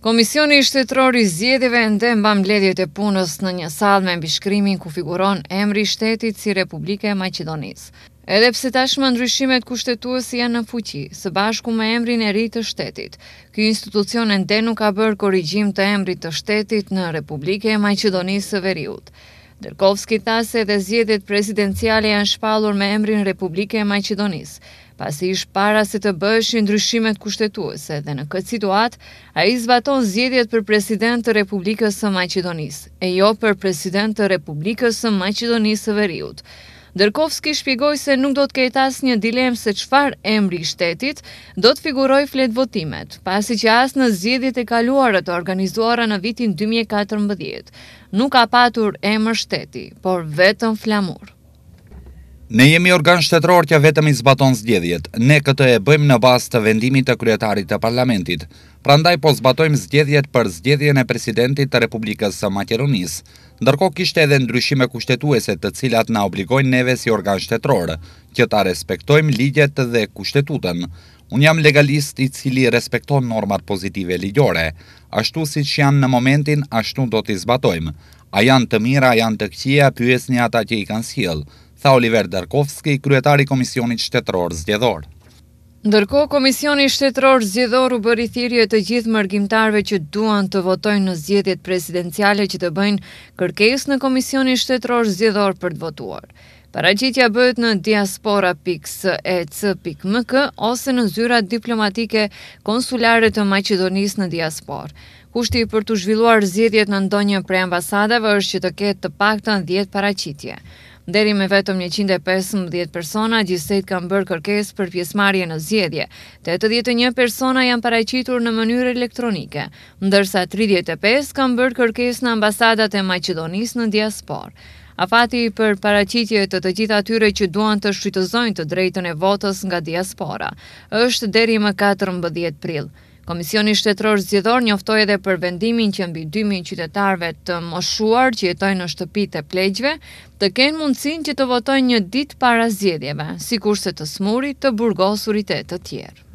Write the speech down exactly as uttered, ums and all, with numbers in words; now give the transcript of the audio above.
Komisioni Shtetëror i Zgjedhjeve ende mban mbledhjet e punës në një sallë me mbishkrimin ku figuron emri i shtetit si Republika e Maqedonisë. Edhe pse tashmë ndryshimet kushtetuese janë në fuqi, së bashku me emrin e ri të shtetit, ky institucion ende nuk ka bërë korrigjim të emrit të shtetit në Republikë e Maqedonisë së Veriut. Derkovski tha se edhe zgjedhjet presidenciale janë shpallur me emrin Republike e Maqedonisë, pasi ish para se të bëheshin ndryshimet kushtetuese dhe në këtë situatë ai zbaton zgjedhjet për president të Republikës së Maqedonisë, e jo për president të Republikës së Maqedonisë së Veriut. Derkovski shpjegoi se nuk do të ketë asnjë dilemë se çfarë emri i shtetit do të figurojë flet votimet, pasi që as në zgjedhjet e kaluara të organizuara në vitin dy mijë e katërmbëdhjetë nuk ka patur emër shteti, por vetëm flamur. Ne jemi organ shtetëror që vetëm i zbaton zgjedhjet. Ne këtë e bëjmë në bazë të vendimit të kryetarit të parlamentit. Prandaj po zbatojmë zgjedhjet për zgjedhjen e presidentit të Republikës së Maqedonisë. Ndërkohë kishte edhe ndryshime kushtetuese të cilat na obligojnë neve si organ shtetëror që ta respektojmë ligjet dhe kushtetutën. Unë jam legalist i cili respekton normat pozitive ligjore. Ashtu siç janë në momentin, ashtu do t'i zbatojmë. A janë të mira, a janë të këqija, pyesni ata që i kanë sjell, tha Oliver Derkovski, kryetari Komisionit Shtetëror Zgjedhor. Ndërkohë, Komisioni Shtetëror Zgjedhor u bëri thirrje të gjithë mërgjimtarëve që duan të votojnë në zgjedhjet presidenciale që të bëjnë kërkesë në Komisionin Shtetëror Zgjedhor për të votuar. Paraqitja bëhet në diaspora pikë s e c pikë m k ose në zyrat diplomatike konsulare të Maqedonisë në diasporë. Kushti për të zhvilluar zgjedhjet në ndonjë prej ambasadave është që të ketë të paktën dhjetë paraqitje. Deri me vetëm njëqind e pesëmbëdhjetë persona, gjysmëtet kanë bërë kërkesë për pjesëmarrje në zgjedhje, tetëdhjetë e një persona janë paraqitur në mënyrë elektronike, ndërsa tridhjetë e pesë kanë bërë kërkesë në ambasadat e Maqedonisë në diasporë. Afati për paraqitje të të gjithë atyre që duan të shfrytëzojnë të drejtën e votës nga diaspora është deri më katërmbëdhjetë prill. Komisioni Shtetëror Zgjedhor njoftoi edhe për vendimin që mbi dy mijë qytetarëve të moshuar që jetojnë në shtëpitë e pleqjve të kenë mundësinë që të votojnë një ditë para zgjedhjeve, sikurse të smurit, të burgosurit e të tjerë.